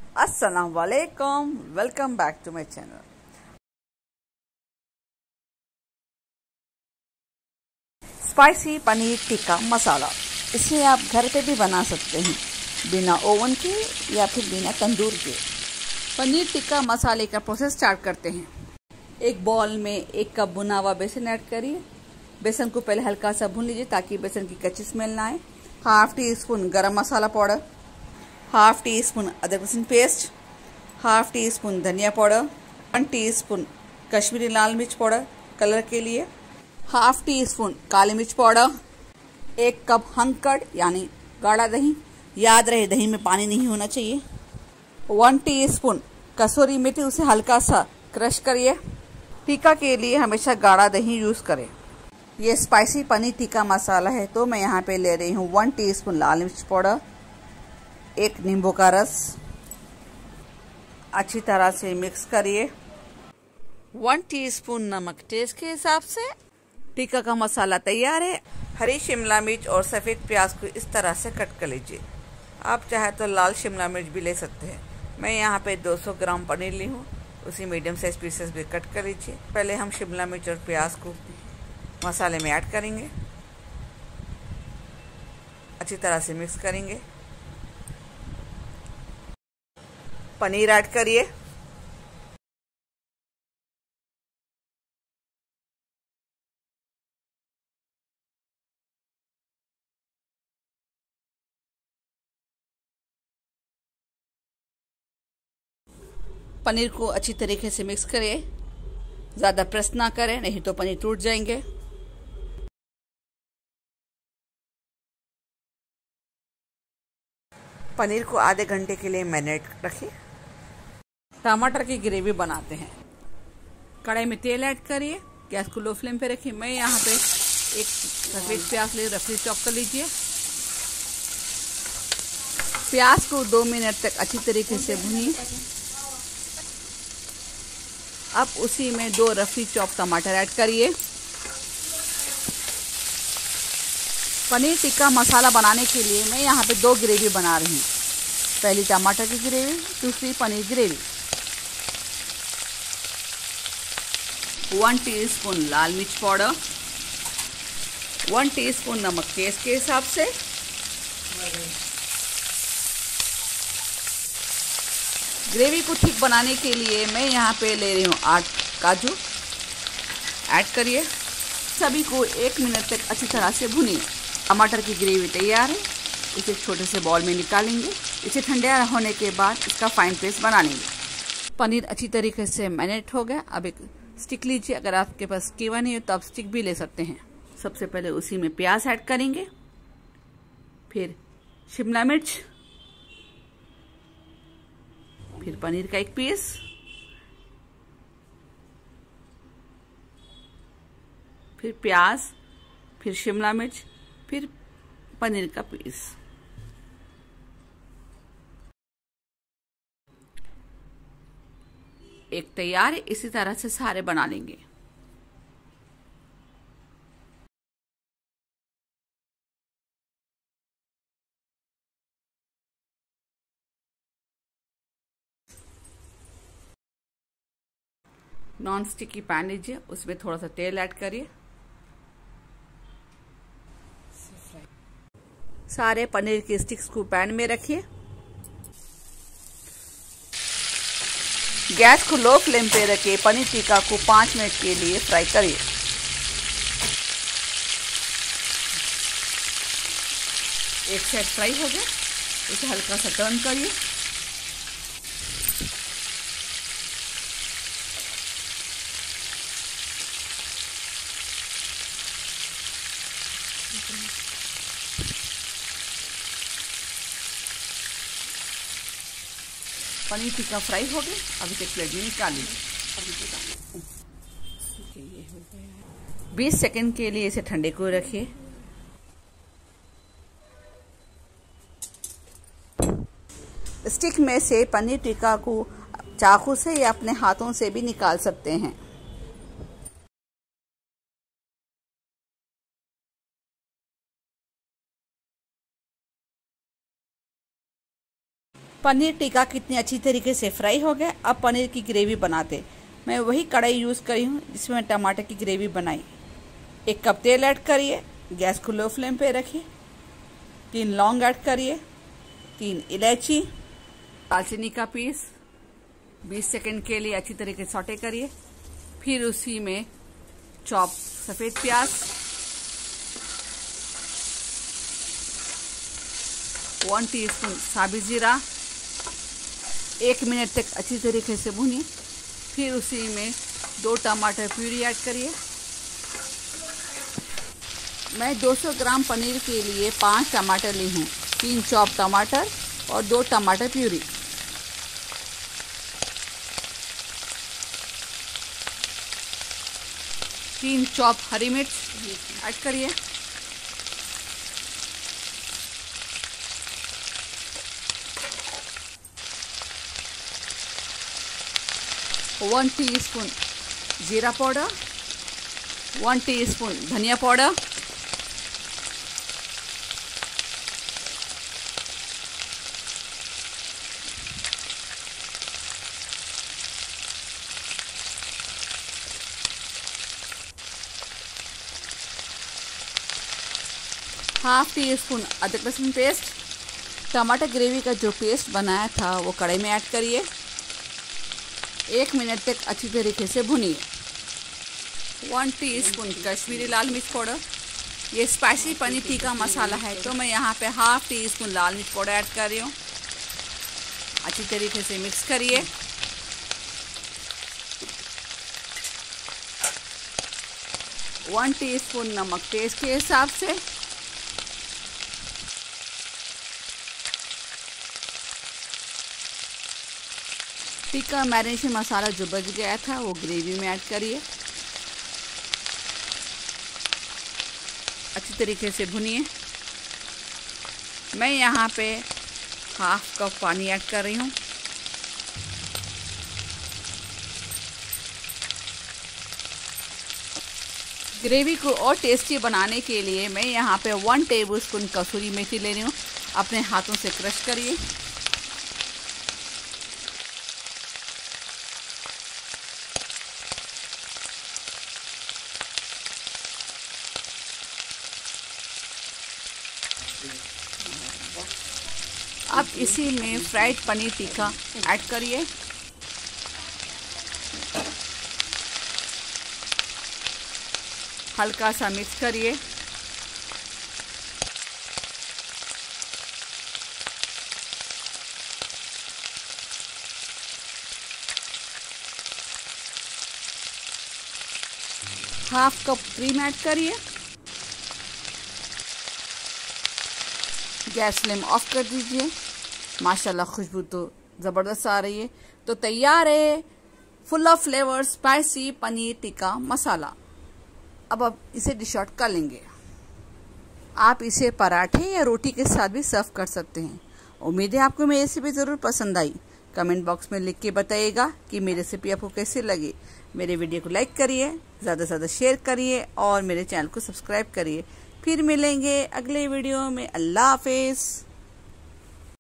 अस्सलाम वालेकुम, welcome back to my channel. Spicy paneer tikka masala, इसे आप घर पे भी बना सकते हैं, बिना ओवन के या फिर बिना तंदूर के। पनीर टिक्का मसाले का प्रोसेस स्टार्ट करते हैं। एक बाउल में 1 कप भुना हुआ बेसन ऐड करिए। बेसन को पहले हल्का सा भून लीजिए ताकि बेसन की कच्ची स्मेल ना आए। Half teaspoon garam masala powder, half teaspoon अदरक लहसुन पेस्ट, हाफ टी स्पून धनिया पाउडर, 1 टीस्पून कश्मीरी लाल मिर्च पाउडर कलर के लिए, हाफ टी स्पून काली मिर्च पाउडर, 1 कप हंकड़ यानी गाढ़ा दही, याद रहे दही में पानी नहीं होना चाहिए, 1 टीस्पून कसूरी मेथी, उसे हल्का सा क्रश करिए। टिक्का के लिए हमेशा गाढ़ा दही यूज करें। ये स्पाइसी पनीर टिक्का मसाला है तो मैं यहाँ पे ले रही हूँ 1 टीस्पून लाल मिर्च पाउडर, 1 नींबू का रस। अच्छी तरह से मिक्स करिए। 1 टीस्पून नमक टेस्ट के हिसाब से। टिक्का का मसाला तैयार है। हरी शिमला मिर्च और सफ़ेद प्याज को इस तरह से कट कर लीजिए। आप चाहे तो लाल शिमला मिर्च भी ले सकते हैं। मैं यहाँ पे 200 ग्राम पनीर ली हूँ, उसी मीडियम साइज पीसेस भी कट कर लीजिए। पहले हम शिमला मिर्च और प्याज को मसाले में ऐड करेंगे, अच्छी तरह से मिक्स करेंगे। पनीर ऐड करिए। पनीर को अच्छी तरीके से मिक्स करिए, ज़्यादा प्रेस ना करें नहीं तो पनीर टूट जाएंगे। पनीर को आधे घंटे के लिए मैरिनेट रखिए। टमाटर की ग्रेवी बनाते हैं। कढ़ाई में तेल ऐड करिए, गैस को लो फ्लेम पे रखिए। मैं यहाँ पे एक सफेद प्याज ले रफली चॉप कर लीजिए। प्याज को 2 मिनट तक अच्छी तरीके से भूनिए। अब उसी में 2 रफली चॉप टमाटर ऐड करिए। पनीर टिक्का मसाला बनाने के लिए मैं यहाँ पे 2 ग्रेवी बना रही हूँ। पहली टमाटर की ग्रेवी, दूसरी पनीर ग्रेवी। 1 टीस्पून लाल मिर्च पाउडर, 1 टीस्पून नमक टेस्ट के हिसाब से, ग्रेवी को ठीक बनाने के लिए मैं यहाँ पे ले रही हूँ 8 काजू ऐड करिए। सभी को 1 मिनट तक अच्छी तरह से भूनिए। टमाटर की ग्रेवी तैयार है, इसे एक छोटे से बॉल में निकालेंगे। इसे ठंडा होने के बाद इसका फाइन पेस्ट बना लेंगे। पनीर अच्छी तरीके से मैरिनेट हो गया। अब एक स्टिक लीजिए, अगर आपके पास स्कीवर नहीं हो तो आप स्टिक भी ले सकते हैं। सबसे पहले उसी में प्याज ऐड करेंगे, फिर शिमला मिर्च, फिर पनीर का एक पीस, फिर प्याज, फिर शिमला मिर्च, फिर पनीर का पीस। एक तैयार है, इसी तरह से सारे बना लेंगे। नॉन स्टिकी पैन लीजिए, उसमें थोड़ा सा तेल ऐड करिए। सारे पनीर के स्टिक्स को पैन में रखिए। गैस को लो फ्लेम पे रखिए। पनीर टिक्का को 5 मिनट के लिए फ्राई करिए। एक साइड फ्राई हो गया, इसे हल्का सा टर्न करिए। पनीर टिक्का फ्राई हो गया, अब इसे प्लेट में निकाल लीजिए। 20 सेकंड के लिए इसे ठंडे को रखिए। स्टिक में से पनीर टिक्का को चाकू से या अपने हाथों से भी निकाल सकते हैं। पनीर टिक्का कितनी अच्छी तरीके से फ्राई हो गया। अब पनीर की ग्रेवी बनाते। मैं वही कढ़ाई यूज़ करी हूँ जिसमें मैं टमाटर की ग्रेवी बनाई। 1 कप तेल ऐड करिए, गैस को लो फ्लेम पे रखिए। 3 लौंग ऐड करिए, 3 इलायची, दालचीनी का पीस। 20 सेकंड के लिए अच्छी तरीके से सौटे करिए। फिर उसी में चॉप सफ़ेद प्याज, 1 टीस्पून साबुत जीरा, 1 मिनट तक अच्छी तरीके से भूनिए। फिर उसी में 2 टमाटर प्यूरी ऐड करिए। मैं 200 ग्राम पनीर के लिए 5 टमाटर ली हूँ, 3 चॉप टमाटर और 2 टमाटर प्यूरी। तीन चॉप हरी मिर्च ऐड करिए। वन टीस्पून जीरा पाउडर, 1 टीस्पून धनिया पाउडर, हाफ टी स्पून अदरक लहसुन पेस्ट। टमाटर ग्रेवी का जो पेस्ट बनाया था वो कढ़ाई में ऐड करिए। 1 मिनट तक अच्छी तरीके से भुनिए। 1 टीस्पून कश्मीरी लाल मिर्च पाउडर। ये स्पाइसी पनीर टिक्का मसाला है तो मैं यहाँ पे हाफ टी स्पून लाल मिर्च पाउडर ऐड कर रही हूँ। अच्छी तरीके से मिक्स करिए। वन टीस्पून नमक टेस्ट के हिसाब से। टिक्का मैरिनेशन मसाला जो बच गया था वो ग्रेवी में ऐड करिए। अच्छी तरीके से भुनिए। मैं यहाँ पे हाफ कप पानी ऐड कर रही हूँ। ग्रेवी को और टेस्टी बनाने के लिए मैं यहाँ पे 1 टेबलस्पून कसूरी मेथी ले रही हूँ। अपने हाथों से क्रश करिए। अब इसी में फ्राइड पनीर टिक्का ऐड करिए। हल्का सा मिक्स करिए। हाफ कप क्रीम ऐड करिए। गैस फ्लेम ऑफ कर दीजिए। माशाल्लाह खुशबू तो ज़बरदस्त आ रही है। तो तैयार है full of flavour spicy paneer tikka masala. अब इसे डिश आउट कर लेंगे। आप इसे पराठे या रोटी के साथ भी सर्व कर सकते हैं। उम्मीद है आपको मेरी रेसिपी ज़रूर पसंद आई। कमेंट बॉक्स में लिख के बताइएगा कि मेरी रेसिपी आपको कैसी लगी। मेरे वीडियो को लाइक करिए, ज़्यादा से ज़्यादा शेयर करिए और मेरे चैनल को सब्सक्राइब करिए। फिर मिलेंगे अगले वीडियो में। अल्लाह हाफिज़।